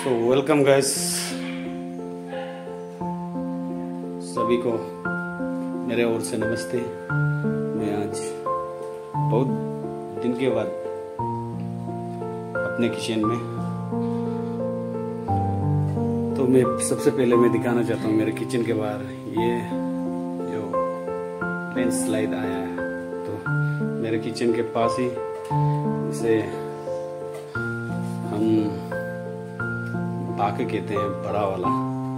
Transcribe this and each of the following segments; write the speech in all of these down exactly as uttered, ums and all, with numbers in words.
So welcome guys, सभी को मेरे ओर से नमस्ते। मैं आज बहुत दिन के बाद अपने किचन में, तो मैं सबसे पहले मैं दिखाना चाहता हूँ मेरे किचन के बाहर ये जो लैंडस्लाइड आया है। तो मेरे किचन के पास ही इसे हम बाक कहते हैं, बड़ा वाला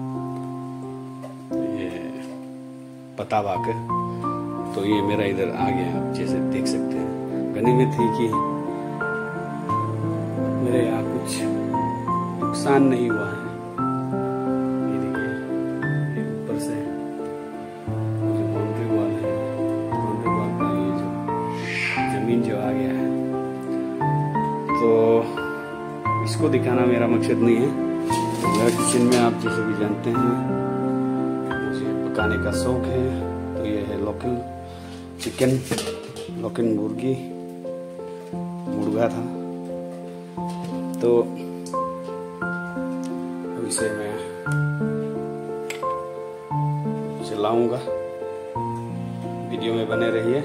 ये पता बाक। तो ये मेरा इधर आ गया, आप जैसे देख सकते हैं। गनीमत थी कि मेरे यहाँ कुछ नुकसान नहीं हुआ है। ये देखिए, ये ऊपर से जो बाउंड्री वॉल है, बाउंड्री वॉल का ये जो जमीन जो आ गया है, तो इसको दिखाना मेरा मकसद नहीं है। मेरे किचन में आप जैसे भी जानते हैं मुझे पकाने का शौक है। तो ये है लोकल चिकन, लोकल मुर्गी, मुर्गा था। तो अब इसे मैं चलाऊंगा, वीडियो में बने रहिए।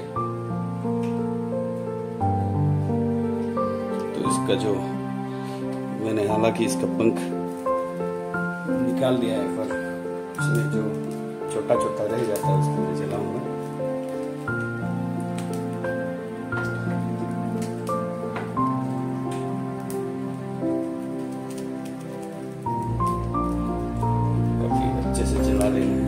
तो इसका जो मैंने हालांकि इसका पंख निकाल दिया है, पर इसमें जो छोटा छोटा रह जाता है उसको मैं जलाऊंगा। काफी अच्छे से जला लेना है।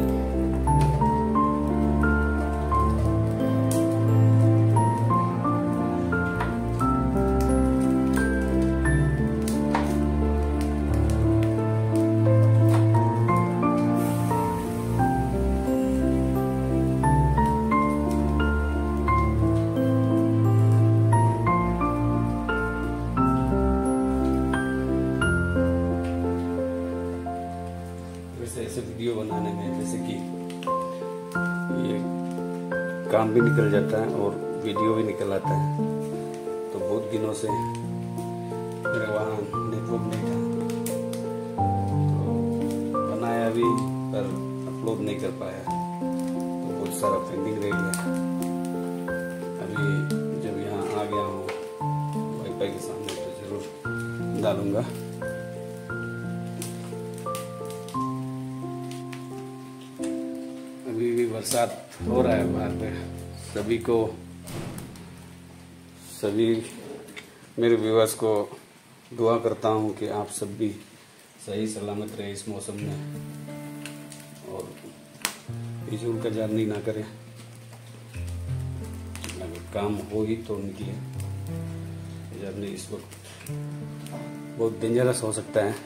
ऐसे वीडियो बनाने में जैसे कि ये काम भी निकल जाता है और वीडियो भी निकल आता है। तो बहुत दिनों से मेरे वहाँ नेटवर्क नहीं था, तो बनाया भी पर अपलोड नहीं कर पाया। तो बहुत सारा पेंडिंग रह गया। अभी जब यहाँ आ गया हूँ वाईफाई के सामने, तो जरूर डालूंगा। अभी भी बरसात हो रहा है बाहर पे। सभी को, सभी मेरे व्यूअर्स को दुआ करता हूँ कि आप सब भी सही सलामत रहे इस मौसम में, और फिजूल का जर्नी ना करें। अगर काम हो ही तो निकले। जर्नी इस वक्त बहुत डेंजरस हो सकता है,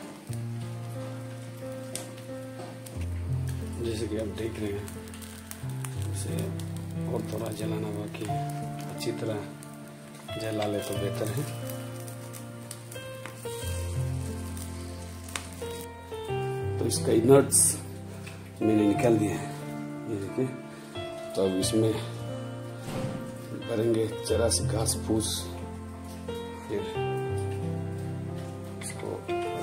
जैसे कि आप देख रहे हैं। इसे और थोड़ा जलाना बाकी है, अच्छी तरह जला ले तो बेहतर है। तो इसका इनर्ट्स मैंने निकाल दिया है, ये देखिए। तो अब इसमें भरेंगे जरा सी घास फूस, फिर इसको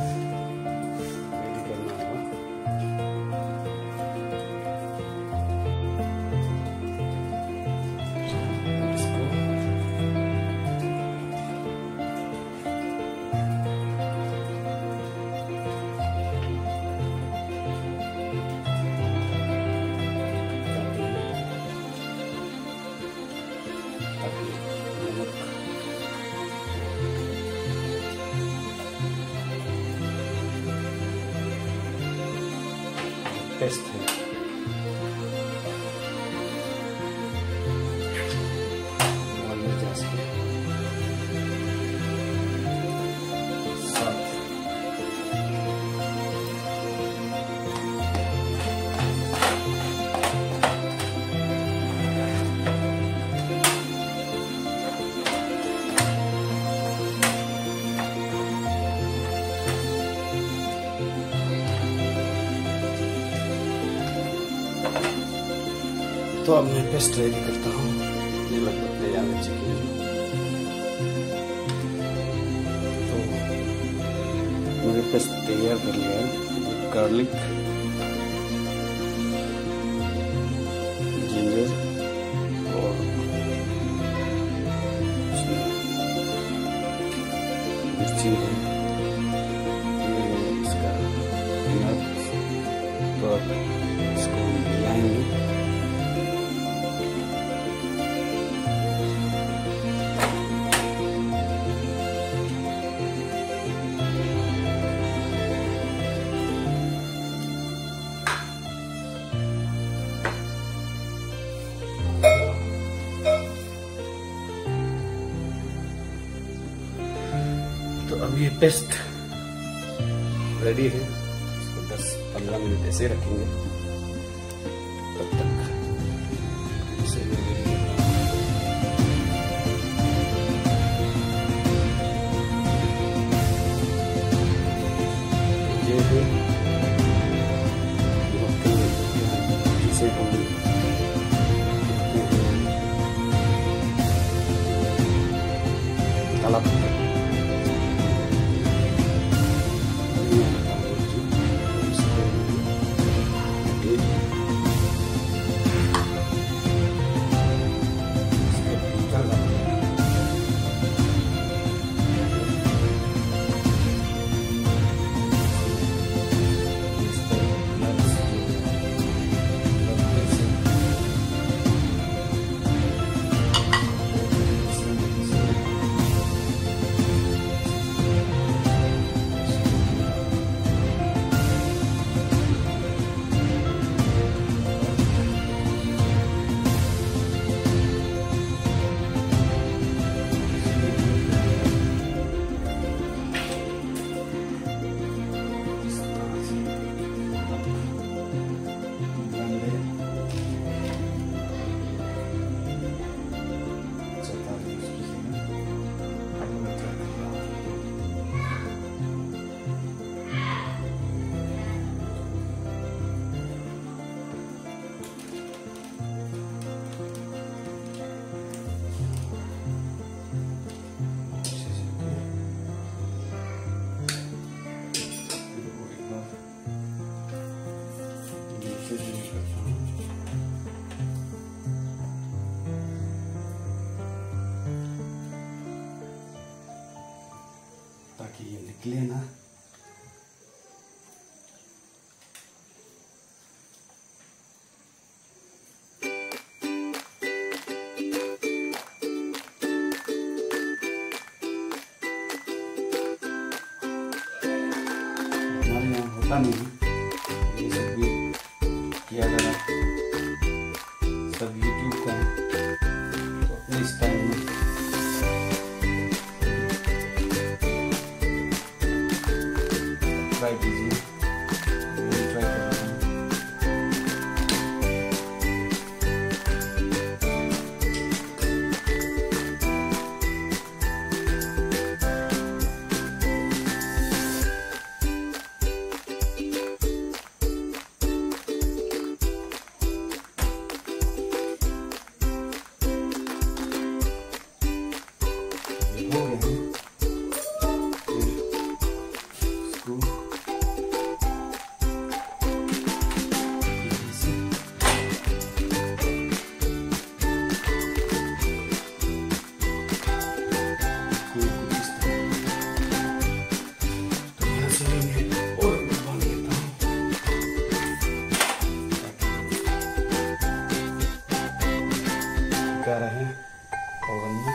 रेडी करना होगा। टेस्ट है। तो अब मैं पेस्ट रेडी करता हूँ। ये लगभग तैयार हो चुकी है। तो मेरे पेस्ट तैयार कर लिया है। गार्लिक, जिंजर और मिर्ची है, इसका नट्स, तो अब इसको मिलाएंगे। तो अब ये पेस्ट रेडी है। इसको दस पंद्रह मिनट ऐसे रखेंगे, तब तक इसे ये है जिसे हम तालाब ताकि ये निकले ना। हमारे यहाँ होता नहीं, ये सब भी किया जा रहा, सब यूट्यूब का है, तो अपने स्टाइल में ट्राई कीजिए। मैं ट्राई कर रहा हूँ। ये हो गया है। इसको कर रहे हैं ओवन में।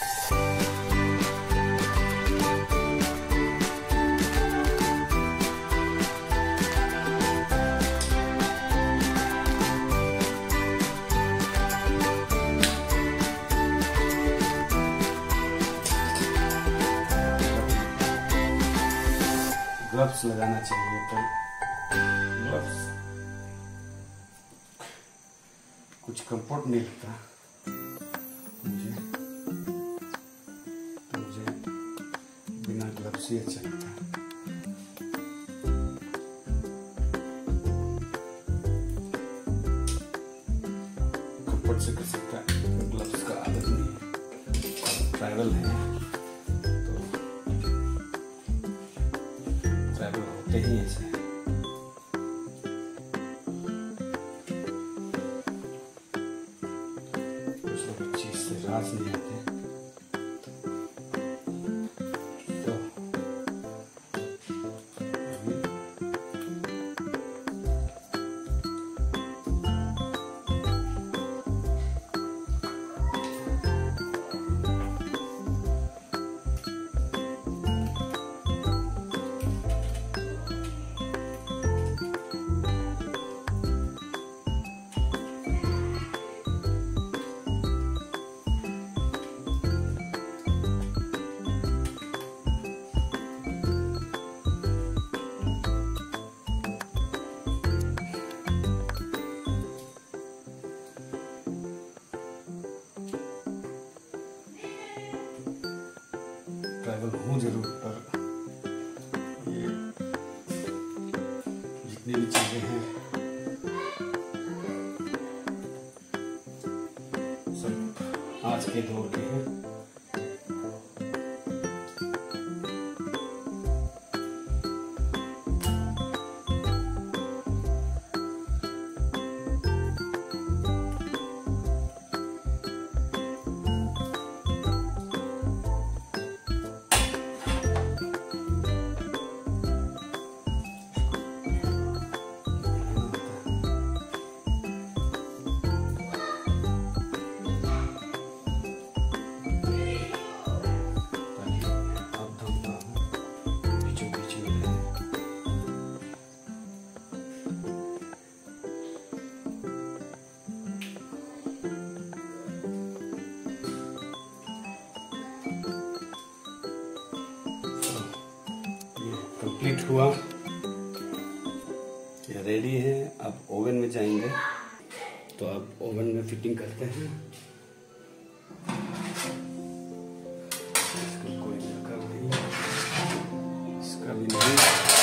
ग्लव्स लगाना चाहिए, तो ग्लव्स कुछ कंफर्ट नहीं लगता मुझे, तो मुझे बिना ग्लव्स ही अच्छा लगता है। कंफर्ट से कर सकता है, ग्लव्स का आदत नहीं है, ट्रैवल है तो करते ही ऐसे। कुछ लोग चीज से राज नहीं आते। ट्रैवल हूँ जरूर, पर ये जितनी भी चीजें हैं सब आज के दौर के हैं। कंप्लीट हुआ, ये रेडी है। अब ओवन में जाएंगे, तो अब ओवन में फिटिंग करते हैं। इसका कोई दरकार नहीं, इसका भी नहीं।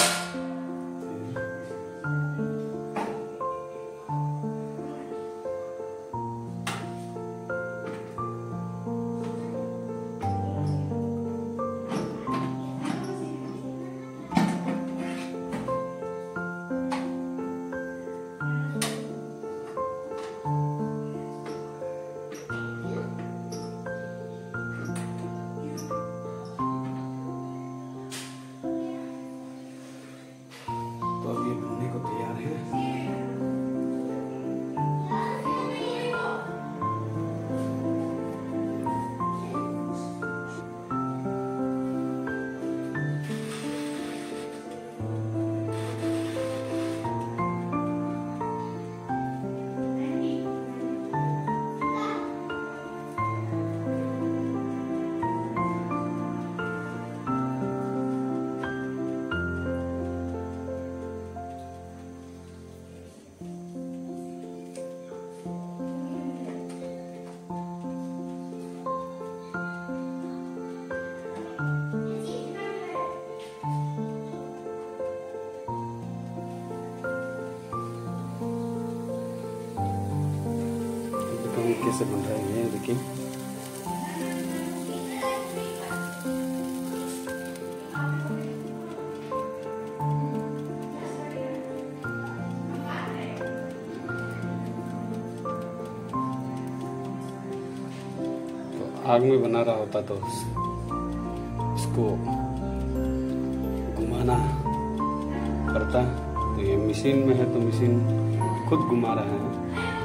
कैसे बन रहा है ये देखिए। तो आग में बना रहा होता तो इसको घुमाना पड़ता, तो ये मशीन में है तो मशीन खुद घुमा रहा है।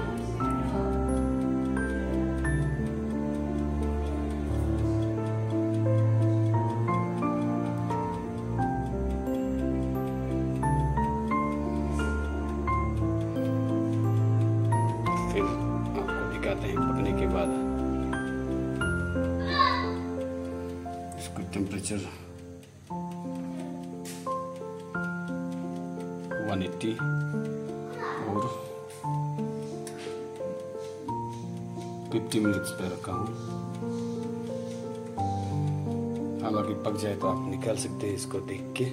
आपको दिखाते हैं पकने के बाद। इसको टेम्परेचर एक सौ अस्सी और पचास मिनट्स पे रखा हूँ। हालांकि पक जाए तो आप निकाल सकते हैं इसको देख के।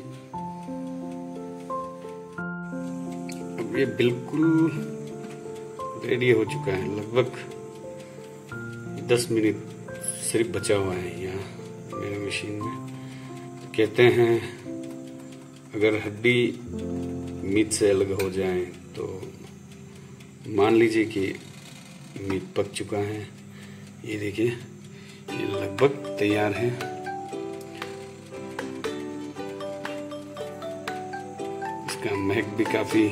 अब ये बिल्कुल रेडी हो चुका है, लगभग दस मिनट सिर्फ बचा हुआ है यहाँ मेरे मशीन में। कहते हैं अगर हड्डी मीट से अलग हो जाए तो मान लीजिए कि मीट पक चुका है। ये देखिए, ये लगभग तैयार है। इसका महक भी काफी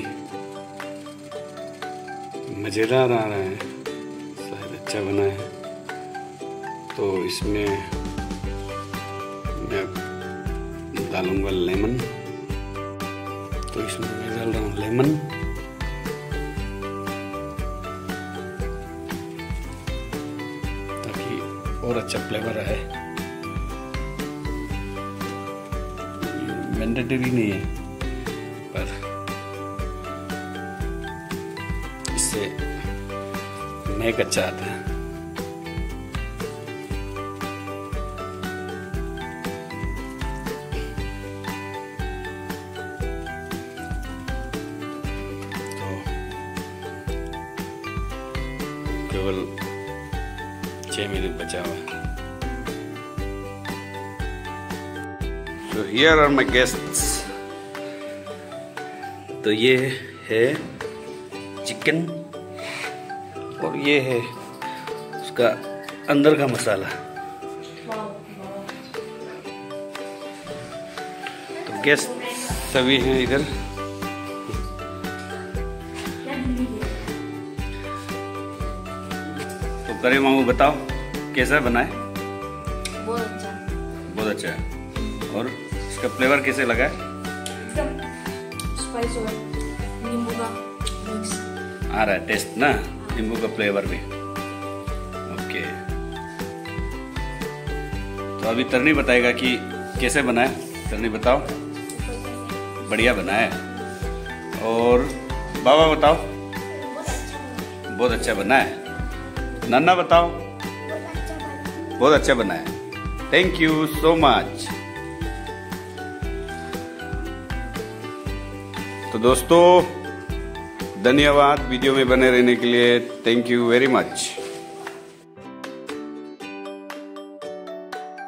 मजेदार आ रहा है, शायद अच्छा बना है। तो इसमें मैं डालूंगा लेमन। तो इसमें मैं डाल रहा हूँ लेमन। ताकि और अच्छा फ्लेवर आए। मैंडेटरी नहीं है, पर इससे महक अच्छा आता है। केवल छह मिनट बचा हुआ है। So here are my guests. तो ये है चिकन और ये है उसका अंदर का मसाला। तो गेस्ट सभी हैं इधर। तो करे मामू बताओ कैसा बना है? बहुत अच्छा, बहुत अच्छा है। और इसका फ्लेवर कैसे लगा है? एकदम स्पाइस और नींबू का मिक्स आ रहा है टेस्ट ना, नींबू का फ्लेवर भी। ओके, तो अभी तरनी बताएगा कि कैसे बना है। तरनी बताओ। बढ़िया बना है। और बाबा बताओ। बहुत अच्छा बना है। नन्ना बताओ। बहुत अच्छा बना है। Thank you so much. तो दोस्तों धन्यवाद वीडियो में बने रहने के लिए। Thank you very much.